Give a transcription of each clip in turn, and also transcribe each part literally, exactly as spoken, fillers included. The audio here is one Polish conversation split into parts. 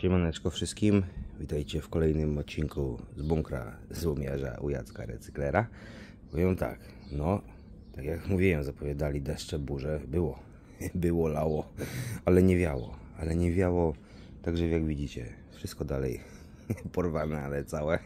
Siemaneczko wszystkim, witajcie w kolejnym odcinku z bunkra złomiarza u Jacka Recyklera. Powiem tak, no tak jak mówiłem, zapowiadali deszcze, burze, było, było lało, ale nie wiało, ale nie wiało, także jak widzicie, wszystko dalej porwane, ale całe.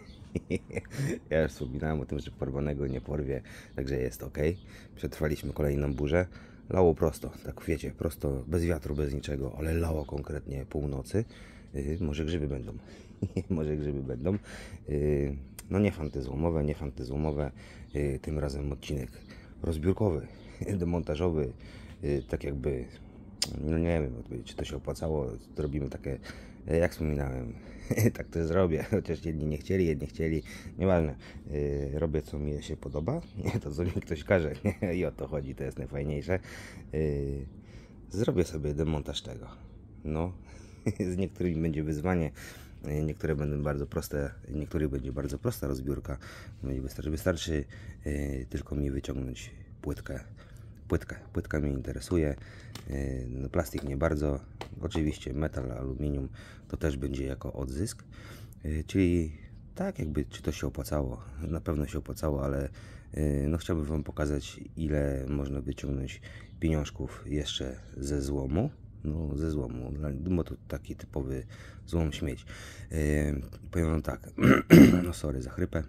Ja już wspominałem o tym, że porwanego nie porwie, także jest ok. Przetrwaliśmy kolejną burzę. Lało prosto, tak wiecie, prosto, bez wiatru, bez niczego, ale lało konkretnie północy. Yy, może grzyby będą. Może grzyby będą. Yy, no nie fanty złomowe, nie fanty złomowe. Yy, tym razem odcinek rozbiórkowy, demontażowy. Yy, tak jakby, no nie wiem, czy to się opłacało. Robimy takie, jak wspominałem, tak to zrobię. Chociaż jedni nie chcieli, jedni chcieli. Nieważne. Yy, robię co mi się podoba, nie to co mi ktoś każe. I o to chodzi, to jest najfajniejsze. Yy, zrobię sobie demontaż tego. No, z niektórymi będzie wyzwanie. Niektóre będą bardzo proste, niektórych będzie bardzo prosta rozbiórka. Będzie wystarczy, wystarczy yy, tylko mi wyciągnąć płytkę. Płytkę. Płytka mnie interesuje. Yy, no, plastik nie bardzo. Oczywiście metal, aluminium to też będzie jako odzysk. Yy, czyli tak jakby, czy to się opłacało. Na pewno się opłacało, ale yy, no chciałbym Wam pokazać, ile można wyciągnąć pieniążków jeszcze ze złomu. No ze złomu, bo to taki typowy złom śmieć. Yy, powiem Wam tak, no sorry za chrypę.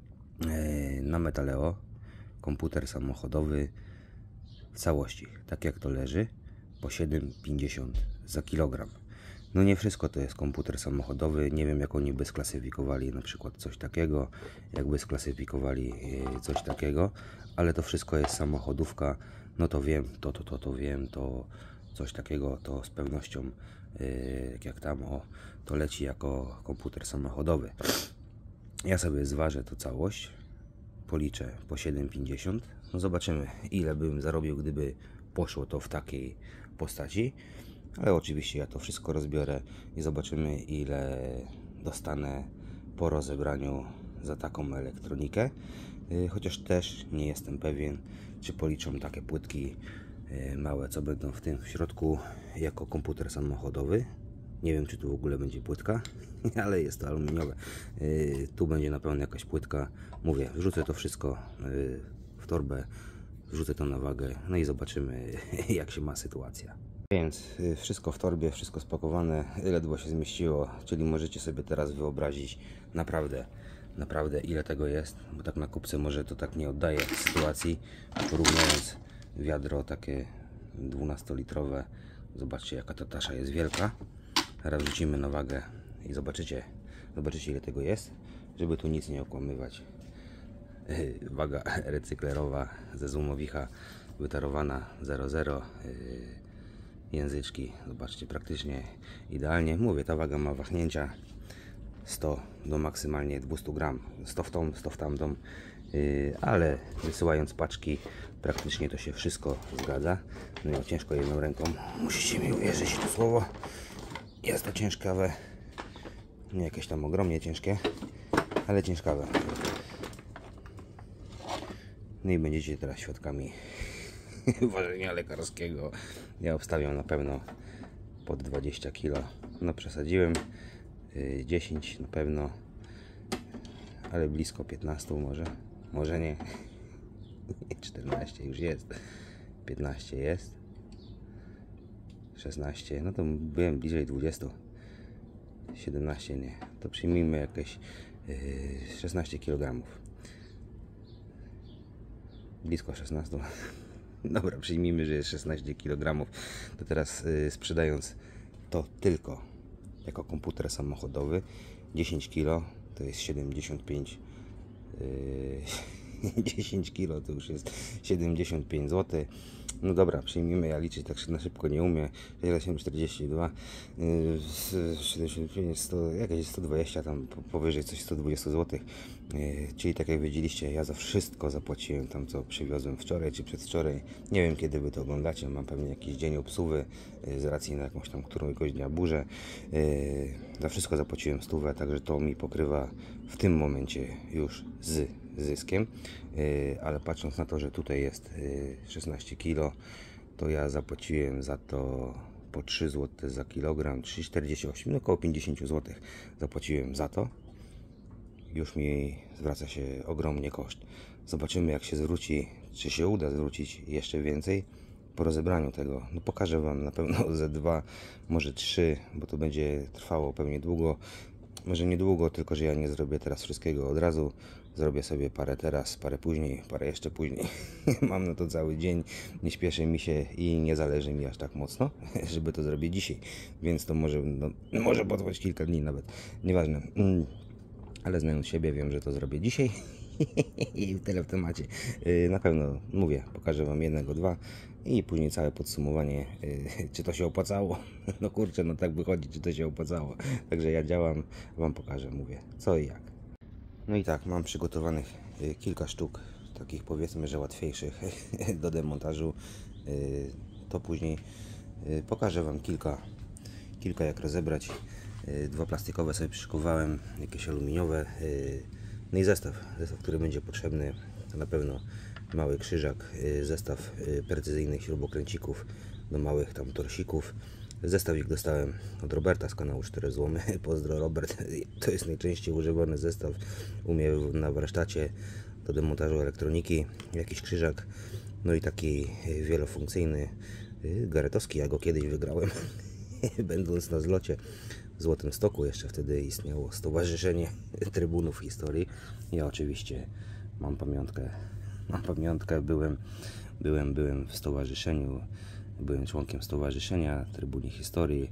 Yy, na Metaleo komputer samochodowy w całości, tak jak to leży, po siedem pięćdziesiąt za kilogram. No nie wszystko to jest komputer samochodowy, nie wiem jak oni by sklasyfikowali na przykład coś takiego, jakby sklasyfikowali yy, coś takiego, ale to wszystko jest samochodówka, no to wiem, to, to, to, to wiem, to coś takiego, to z pewnością yy, jak tam, o, to leci jako komputer samochodowy. Ja sobie zważę to całość, policzę po siedem pięćdziesiąt, no zobaczymy ile bym zarobił, gdyby poszło to w takiej postaci, ale oczywiście ja to wszystko rozbiorę i zobaczymy ile dostanę po rozebraniu za taką elektronikę, yy, chociaż też nie jestem pewien, czy policzą takie płytki małe, co będą w tym w środku jako komputer samochodowy. Nie wiem, czy tu w ogóle będzie płytka, ale jest to aluminiowe. Yy, tu będzie na pewno jakaś płytka. Mówię, wrzucę to wszystko yy, w torbę, wrzucę to na wagę, no i zobaczymy jak się ma sytuacja. Więc yy, wszystko w torbie, wszystko spakowane, ledwo się zmieściło, czyli możecie sobie teraz wyobrazić naprawdę, naprawdę ile tego jest, bo tak na kupce może to tak nie oddaje sytuacji, porównując wiadro takie dwunastolitrowe. Zobaczcie jaka ta tasza jest wielka. Teraz wrzucimy na wagę i zobaczycie, zobaczycie ile tego jest, żeby tu nic nie okłamywać. Yy, waga recyklerowa ze złomowicha wytarowana zero zero. Yy, języczki, zobaczcie, praktycznie idealnie. Mówię, ta waga ma wahnięcia sto do maksymalnie dwieście gram, sto w tą, sto w tamtą. Yy, ale wysyłając paczki praktycznie to się wszystko zgadza. No i ciężko jedną ręką, musicie mi uwierzyć w to słowo, jest to ciężkawe, nie jakieś tam ogromnie ciężkie, ale ciężkawe. No i będziecie teraz świadkami ważenia lekarskiego. Ja obstawiam na pewno pod dwadzieścia kilo, no przesadziłem, yy, dziesięć na pewno, ale blisko piętnaście może. Może nie. czternaście już jest. piętnaście jest. szesnaście. No to byłem bliżej dwudziestu. siedemnaście nie. To przyjmijmy jakieś yy, szesnaście kilogramów. Blisko szesnaście. Dobra, przyjmijmy, że jest szesnaście kilogramów. To teraz yy, sprzedając to tylko jako komputer samochodowy, dziesięć kilo to jest siedemdziesiąt pięć. Yy, dziesięć kilo to już jest siedemdziesiąt pięć złotych. No dobra, przyjmijmy, ja liczyć tak na szybko nie umiem. siedem czterdzieści dwa, yy, siedemdziesiąt pięć, sto, jakieś sto dwadzieścia, tam powyżej coś sto dwadzieścia złotych. Yy, czyli tak jak widzieliście, ja za wszystko zapłaciłem tam, co przywiozłem wczoraj czy przedwczoraj. Nie wiem kiedy wy to oglądacie, mam pewnie jakiś dzień obsługi yy, z racji na jakąś tam którąś dnia burzę. Yy, za wszystko zapłaciłem stówę, także to mi pokrywa w tym momencie już z zyskiem, yy, ale patrząc na to, że tutaj jest yy, szesnaście kilo, to ja zapłaciłem za to po trzy złote za kilogram, trzy czterdzieści osiem, no około pięćdziesiąt złotych zapłaciłem za to. Już mi zwraca się ogromnie koszt. Zobaczymy, jak się zwróci, czy się uda zwrócić jeszcze więcej po rozebraniu tego. No pokażę Wam na pewno ze dwa, może trzy, bo to będzie trwało pewnie długo. Może niedługo, tylko że ja nie zrobię teraz wszystkiego od razu. Zrobię sobie parę teraz, parę później, parę jeszcze później. Mam na to cały dzień, nie śpieszy mi się i nie zależy mi aż tak mocno, żeby to zrobić dzisiaj. Więc to może, no, może potrwać kilka dni nawet, nieważne. Ale znając siebie, wiem, że to zrobię dzisiaj. I tyle w temacie. Na pewno, mówię, pokażę Wam jednego, dwa i później całe podsumowanie, czy to się opłacało. No kurczę, no tak wychodzi, czy to się opłacało. Także ja działam, Wam pokażę, mówię, co i jak. No i tak, mam przygotowanych kilka sztuk, takich powiedzmy, że łatwiejszych do demontażu. To później pokażę Wam kilka, kilka jak rozebrać. Dwa plastikowe sobie przyszykowałem, jakieś aluminiowe. No i zestaw, zestaw, który będzie potrzebny, to na pewno mały krzyżak, zestaw precyzyjnych śrubokręcików do małych tam torsików. Zestawik dostałem od Roberta z kanału cztery złomy. Pozdro Robert, to jest najczęściej używany zestaw u mnie na warsztacie do demontażu elektroniki. Jakiś krzyżak, no i taki wielofunkcyjny garetowski, ja go kiedyś wygrałem będąc na zlocie w Złotym Stoku, jeszcze wtedy istniało Stowarzyszenie Trybunów Historii. Ja oczywiście mam pamiątkę, mam pamiątkę, byłem, byłem, byłem w stowarzyszeniu, byłem członkiem Stowarzyszenia Trybuni Historii.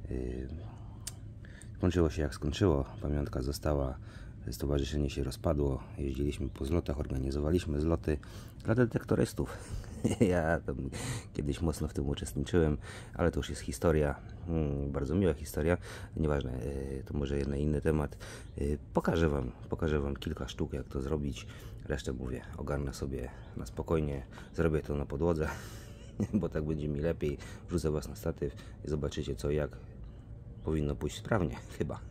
Skończyło się jak skończyło, pamiątka została, stowarzyszenie się rozpadło, jeździliśmy po zlotach, organizowaliśmy zloty dla detektorystów. Ja tam kiedyś mocno w tym uczestniczyłem, ale to już jest historia, bardzo miła historia, nieważne, to może jeden inny temat. Pokażę Wam, pokażę Wam kilka sztuk, jak to zrobić, resztę mówię, ogarnę sobie na spokojnie, zrobię to na podłodze, bo tak będzie mi lepiej, wrzucę Was na statyw i zobaczycie co i jak powinno pójść sprawnie, chyba.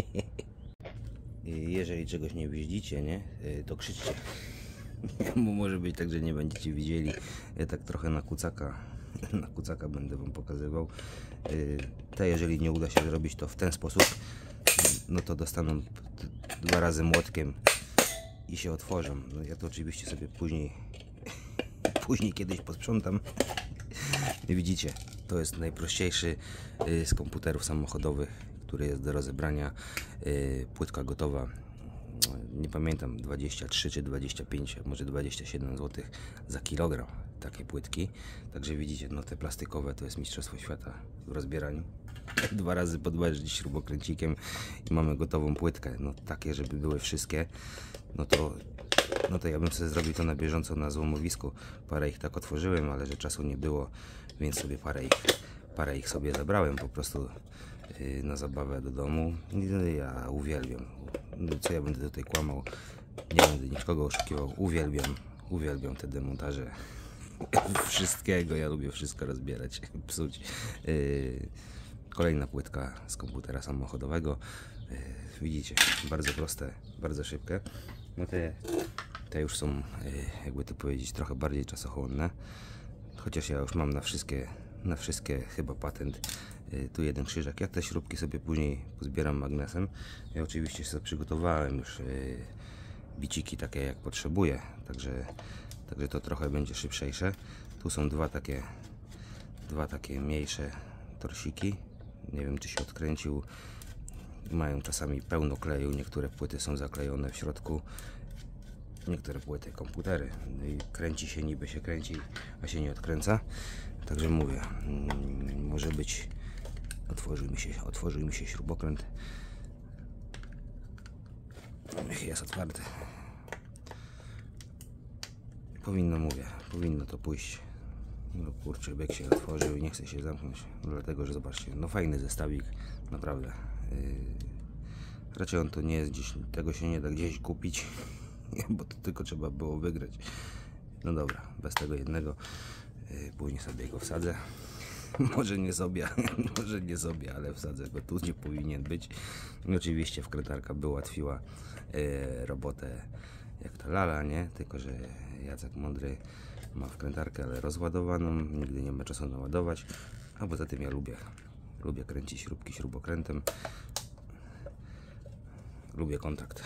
Jeżeli czegoś nie widzicie, nie, to krzyczcie. Bo może być tak, że nie będziecie widzieli. Ja tak trochę na kucaka na kucaka będę Wam pokazywał. Te, jeżeli nie uda się zrobić to w ten sposób, no to dostaną dwa razy młotkiem i się otworzą. No ja to oczywiście sobie później później kiedyś posprzątam. Widzicie, to jest najprościejszy z komputerów samochodowych, który jest do rozebrania. Płytka gotowa, nie pamiętam, dwadzieścia trzy czy dwadzieścia pięć, może dwadzieścia siedem złotych za kilogram takie płytki. Także widzicie, no te plastikowe to jest mistrzostwo świata w rozbieraniu. Dwa razy podważyć śrubokręcikiem i mamy gotową płytkę. No takie, żeby były wszystkie, no to no to ja bym sobie zrobił to na bieżąco na złomowisku. Parę ich tak otworzyłem, ale że czasu nie było, więc sobie parę ich, parę ich sobie zabrałem po prostu yy, na zabawę do domu. I ja uwielbiam. No, co ja będę tutaj kłamał? Nie będę nikogo oszukiwał. Uwielbiam, uwielbiam te demontaże. Wszystkiego, ja lubię wszystko rozbierać, psuć. Yy, kolejna płytka z komputera samochodowego. Yy, widzicie, bardzo proste, bardzo szybkie. No te, te już są, jakby to powiedzieć, trochę bardziej czasochłonne. Chociaż ja już mam na wszystkie, na wszystkie chyba patent. Tu jeden krzyżak. Ja te śrubki sobie później pozbieram magnesem. Ja oczywiście sobie przygotowałem już biciki takie jak potrzebuję. Także, także to trochę będzie szybsze. Tu są dwa takie, dwa takie mniejsze torsiki. Nie wiem, czy się odkręcił. Mają czasami pełno kleju, niektóre płyty są zaklejone w środku, niektóre płyty komputery, no i kręci się, niby się kręci, a się nie odkręca. Także mówię, może być, otworzył mi się, otworzył mi się śrubokręt, jest otwarty. Powinno, mówię, powinno to pójść. No kurczę, bieg się otworzył i nie chce się zamknąć, dlatego że zobaczcie, no fajny zestawik, naprawdę. Yy, raczej on to nie jest gdzieś, tego się nie da gdzieś kupić, bo to tylko trzeba było wygrać. No dobra, bez tego jednego, yy, później sobie go wsadzę. Może nie sobie, może nie sobie, ale wsadzę go tu, gdzie powinien być. I oczywiście wkrętarka by ułatwiła yy, robotę jak ta lala, nie? Tylko że Jacek mądry ma wkrętarkę, ale rozładowaną, nigdy nie ma czasu naładować, A poza tym ja lubię, lubię kręcić śrubki śrubokrętem. Lubię kontakt.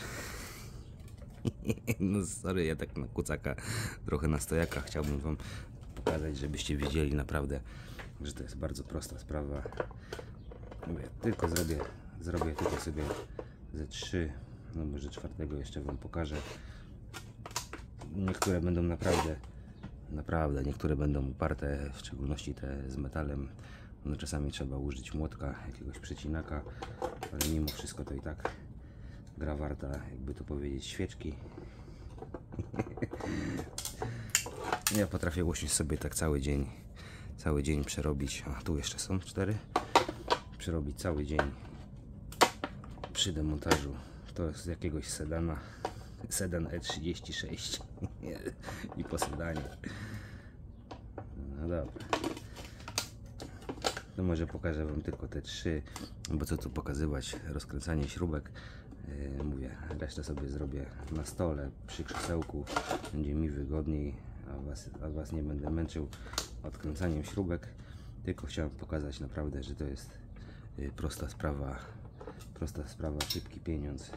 No sorry, ja tak na kucaka, trochę na stojaka chciałbym wam pokazać, żebyście wiedzieli naprawdę, że to jest bardzo prosta sprawa. Mówię, tylko zrobię, zrobię tylko sobie ze trzy, no może czwartego jeszcze wam pokażę. Niektóre będą naprawdę, naprawdę, niektóre będą uparte, w szczególności te z metalem. No czasami trzeba użyć młotka, jakiegoś przecinaka, ale mimo wszystko to i tak gra warta, jakby to powiedzieć, świeczki. Ja potrafię usiąść sobie tak cały dzień, cały dzień przerobić, a tu jeszcze są cztery, przerobić cały dzień przy demontażu. To jest z jakiegoś sedana, sedan E trzydzieści sześć i po sedanie. No dobra. To może pokażę wam tylko te trzy, bo co tu pokazywać, rozkręcanie śrubek. Yy, mówię, resztę sobie zrobię na stole, przy krzesełku, będzie mi wygodniej, a was, a was nie będę męczył odkręcaniem śrubek, tylko chciałem pokazać naprawdę, że to jest yy, prosta sprawa, prosta sprawa, szybki pieniądz,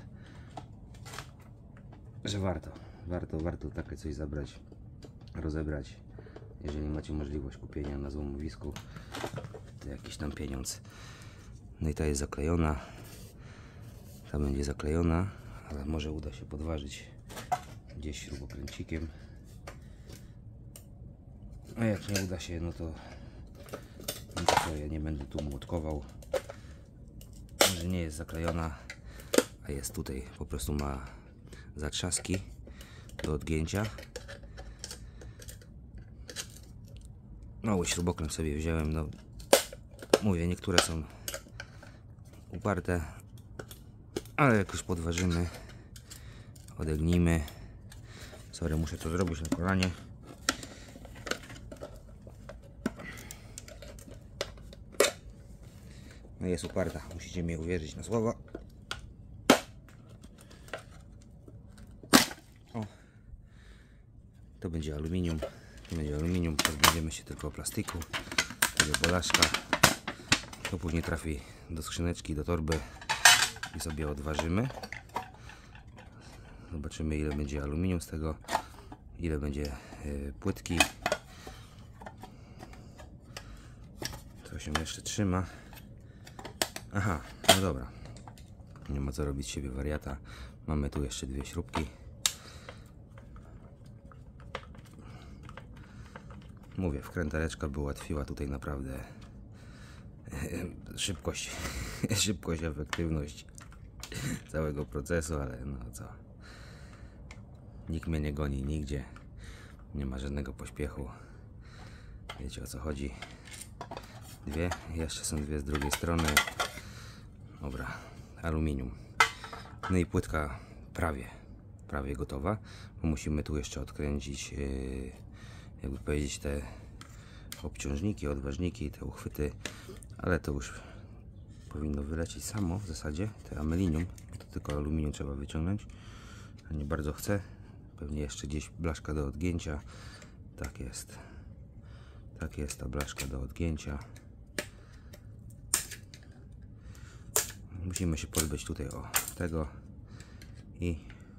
że warto, warto, warto takie coś zabrać, rozebrać, jeżeli macie możliwość kupienia na złomowisku, to jakiś tam pieniądz. No i ta jest zaklejona. Ta będzie zaklejona, ale może uda się podważyć gdzieś śrubokręcikiem. A jak nie uda się, no to, no to co, ja nie będę tu młotkował. Może nie jest zaklejona, a jest tutaj, po prostu ma zatrzaski do odgięcia. Mały śrubokręt sobie wziąłem, no mówię, niektóre są uparte, ale jak już podważymy, odegnijmy. Sorry, muszę to zrobić na kolanie. No jest uparta, musicie mi uwierzyć na słowo. O, to będzie aluminium, to będzie aluminium, pozbędziemy się tylko plastiku, tego bolaszka. To później trafi do skrzyneczki, do torby i sobie odważymy. Zobaczymy, ile będzie aluminium z tego, ile będzie y, płytki. To się jeszcze trzyma. Aha, no dobra. Nie ma co robić z siebie wariata. Mamy tu jeszcze dwie śrubki. Mówię, wkrętareczka by ułatwiła tutaj naprawdę szybkość, szybkość, efektywność całego procesu, ale no co, nikt mnie nie goni nigdzie, nie ma żadnego pośpiechu, wiecie o co chodzi. Dwie, jeszcze są dwie z drugiej strony. Dobra, aluminium. No i płytka prawie, prawie gotowa, bo musimy tu jeszcze odkręcić, yy, jakby powiedzieć, te obciążniki, odważniki, te uchwyty, ale to już powinno wylecieć samo w zasadzie, te amelinium, to tylko aluminium trzeba wyciągnąć, a nie bardzo chcę, pewnie jeszcze gdzieś blaszka do odgięcia, tak jest, tak jest ta blaszka do odgięcia. Musimy się pozbyć tutaj o tego i,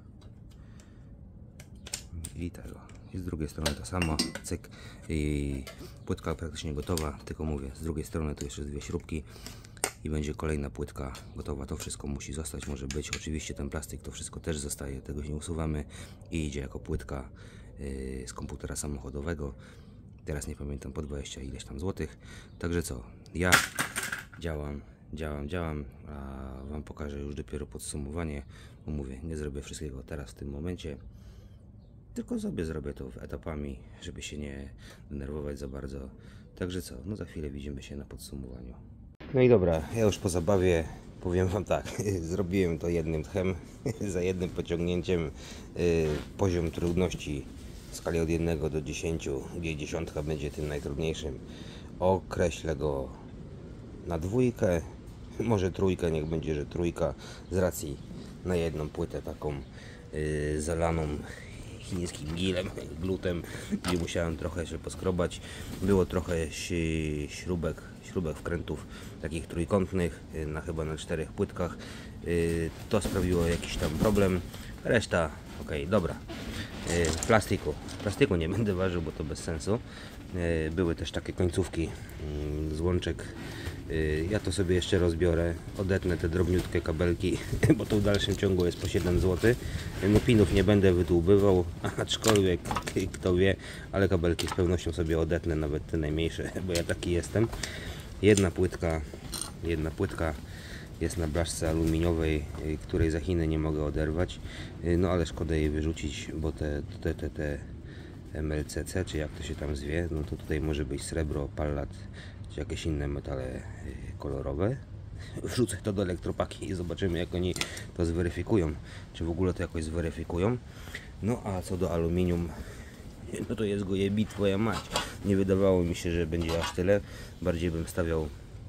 i tego. I z drugiej strony to samo, cyk, i płytka praktycznie gotowa, tylko mówię, z drugiej strony tu jeszcze dwie śrubki i będzie kolejna płytka gotowa. To wszystko musi zostać, może być, oczywiście ten plastik, to wszystko też zostaje, tego nie usuwamy i idzie jako płytka yy, z komputera samochodowego. Teraz nie pamiętam, po dwadzieścia ileś tam złotych. Także co, ja działam, działam, działam, a wam pokażę już dopiero podsumowanie, bo mówię, nie zrobię wszystkiego teraz w tym momencie. Tylko sobie zrobię to etapami, żeby się nie denerwować za bardzo. Także co, no za chwilę widzimy się na podsumowaniu. No i dobra, ja już po zabawie powiem wam tak, zrobiłem to jednym tchem, za jednym pociągnięciem. Yy, poziom trudności w skali od jednego do dziesięciu, gdzie dziesiątka będzie tym najtrudniejszym, określę go na dwójkę, może trójkę, niech będzie, że trójka, z racji na jedną płytę taką yy, zalaną chińskim gilem, glutem, gdzie musiałem trochę się poskrobać. Było trochę śrubek, śrubek wkrętów takich trójkątnych, na chyba na czterech płytkach. To sprawiło jakiś tam problem. Reszta ok, dobra. Plastiku. Plastiku nie będę ważył, bo to bez sensu. Były też takie końcówki z łączek. Ja to sobie jeszcze rozbiorę, odetnę te drobniutkie kabelki, bo to w dalszym ciągu jest po siedem złotych. No pinów nie będę wydłubywał, aczkolwiek kto wie, ale kabelki z pewnością sobie odetnę, nawet te najmniejsze, bo ja taki jestem. Jedna płytka, jedna płytka jest na blaszce aluminiowej, której za Chiny nie mogę oderwać. No ale szkoda jej wyrzucić, bo te, te, te, te M L C C, czy jak to się tam zwie, no to tutaj może być srebro, pallat, czy jakieś inne metale kolorowe. Wrzucę to do elektropaki i zobaczymy, jak oni to zweryfikują, czy w ogóle to jakoś zweryfikują. No a co do aluminium, no to jest go jebit twoja mać. Nie wydawało mi się, że będzie aż tyle. Bardziej bym stawiał,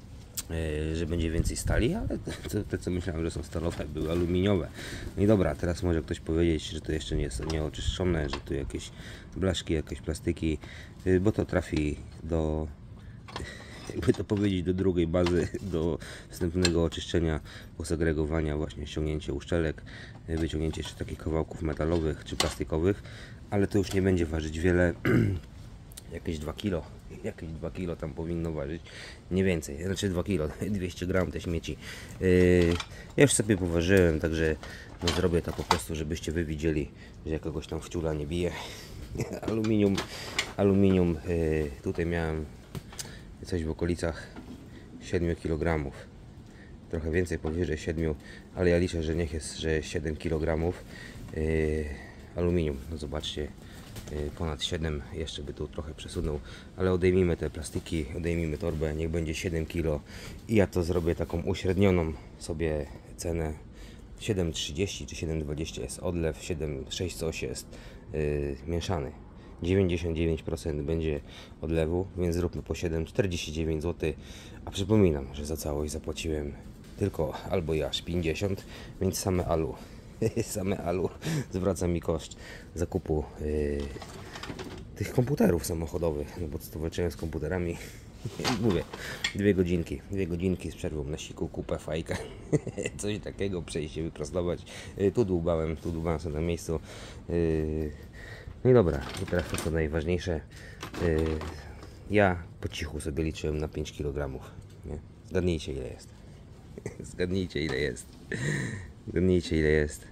że będzie więcej stali, ale te, te co myślałem, że są stalowe, były aluminiowe. No i dobra, teraz może ktoś powiedzieć, że to jeszcze nie jest nieoczyszczone, że tu jakieś blaszki, jakieś plastiki, bo to trafi do, jakby to powiedzieć, do drugiej bazy, do wstępnego oczyszczenia, posegregowania, właśnie ściągnięcie uszczelek, wyciągnięcie jeszcze takich kawałków metalowych czy plastikowych, ale to już nie będzie ważyć wiele. Jakieś dwa kilo, jakieś dwa kilo tam powinno ważyć, nie więcej, znaczy dwa kilo, dwieście gram te śmieci. Yy, ja już sobie poważyłem, także no, zrobię to po prostu, żebyście wy widzieli, że jakiegoś tam wciula nie bije. Aluminium, aluminium, yy, tutaj miałem coś w okolicach siedmiu kilogramów, trochę więcej, powyżej siedmiu, ale ja liczę, że niech jest, że siedem kilogramów yy, aluminium, no zobaczcie. Ponad siedem, jeszcze by tu trochę przesunął, ale odejmijmy te plastiki, odejmijmy torbę, niech będzie siedem kilo i ja to zrobię taką uśrednioną sobie cenę. Siedem trzydzieści czy siedem dwadzieścia jest odlew, siedem sześć coś jest yy, mieszany. dziewięćdziesiąt dziewięć procent będzie odlewu, więc zróbmy po siedem czterdzieści dziewięć złotych, a przypominam, że za całość zapłaciłem tylko albo ja aż pięćdziesiąt, więc same alu. Same alu zwraca mi koszt zakupu yy, tych komputerów samochodowych, no bo co to walczyłem z komputerami. Mówię, dwie godzinki, dwie godzinki z przerwą na siku, kupę, fajkę, coś takiego, przejść się, wyprostować. Yy, tu dłubałem, tu dłubałem sobie na miejscu. Yy, no i dobra, i teraz to co najważniejsze. Yy, ja po cichu sobie liczyłem na pięć kilogramów. Nie? Zgadnijcie ile jest. Zgadnijcie ile jest. Zgadnijcie ile jest.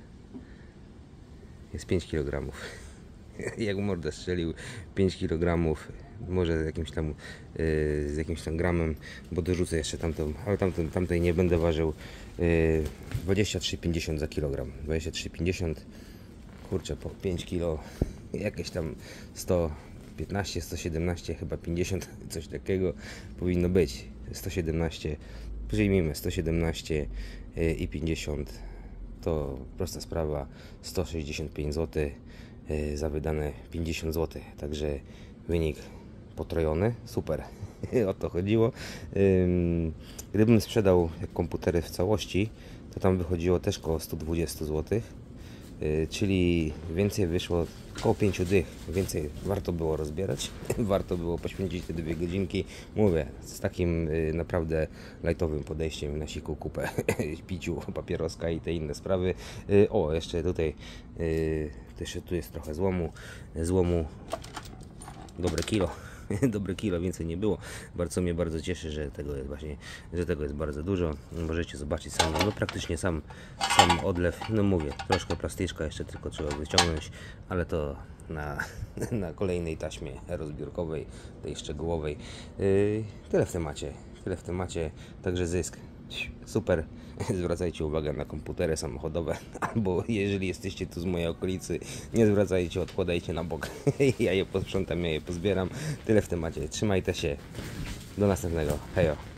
Jest pięć kilogramów. Jak mordę strzelił pięć kilogramów, może z jakimś tam yy, z jakimś tam gramem, bo dorzucę jeszcze tamtą, ale tamtą, tamtej nie będę ważył. Yy, dwadzieścia trzy pięćdziesiąt za kilogram. dwadzieścia trzy pięćdziesiąt, kurczę, po pięć kilo, jakieś tam sto piętnaście, sto siedemnaście, chyba pięćdziesiąt, coś takiego powinno być. sto siedemnaście, przyjmijmy sto siedemnaście yy, i pięćdziesiąt. To prosta sprawa, sto sześćdziesiąt pięć złotych yy, za wydane pięćdziesiąt złotych, także wynik potrojony, super, o to chodziło. Yy, gdybym sprzedał komputery w całości, to tam wychodziło też koło sto dwadzieścia złotych, yy, czyli więcej wyszło, około pięć dych, więcej warto było rozbierać, warto było poświęcić te dwie godzinki, mówię, z takim y, naprawdę lajtowym podejściem na siku, kupę, piciu, papieroska i te inne sprawy. Y, o, jeszcze tutaj, y, też tu jest trochę złomu, złomu, dobre kilo. Dobre kilo, więcej nie było. Bardzo mnie bardzo cieszy, że tego jest właśnie, że tego jest bardzo dużo. Możecie zobaczyć sami, no praktycznie sam, sam odlew, no mówię, troszkę plastyczka jeszcze tylko trzeba wyciągnąć, ale to na, na kolejnej taśmie rozbiórkowej, tej szczegółowej. Yy, tyle w temacie, tyle w temacie, także zysk. Super, zwracajcie uwagę na komputery samochodowe, albo jeżeli jesteście tu z mojej okolicy, nie zwracajcie, odkładajcie na bok. Ja je posprzątam, ja je pozbieram. Tyle w temacie, trzymajcie się, do następnego, hejo.